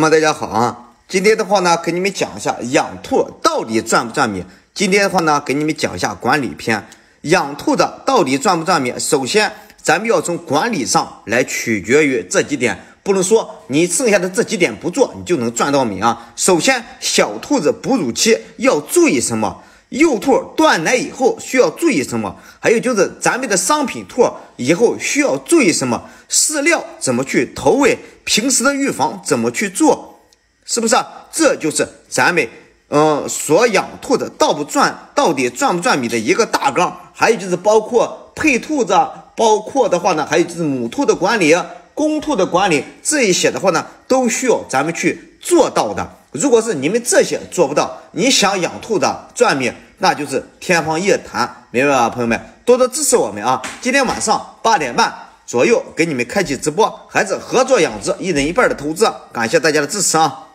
大家好啊！今天的话呢，给你们讲一下养兔到底赚不赚米。今天的话呢，给你们讲一下管理篇。养兔的到底赚不赚米？首先，咱们要从管理上来取决于这几点，不能说你剩下的这几点不做，你就能赚到米啊。首先，小兔子哺乳期要注意什么？幼兔断奶以后需要注意什么？还有就是咱们的商品兔以后需要注意什么？饲料怎么去投喂？平时的预防怎么去做？是不是啊？这就是咱们所养兔的到底赚不赚米的一个大纲。还有就是包括配兔子，包括的话呢，还有就是母兔的管理、公兔的管理，这一些的话呢，都需要咱们去做到的。如果是你们这些做不到，你想养兔的赚米，那就是天方夜谭，明白吧，朋友们？多多支持我们啊！今天晚上8点半左右给你们开启直播，还是合作养殖，1人1半的投资，感谢大家的支持啊！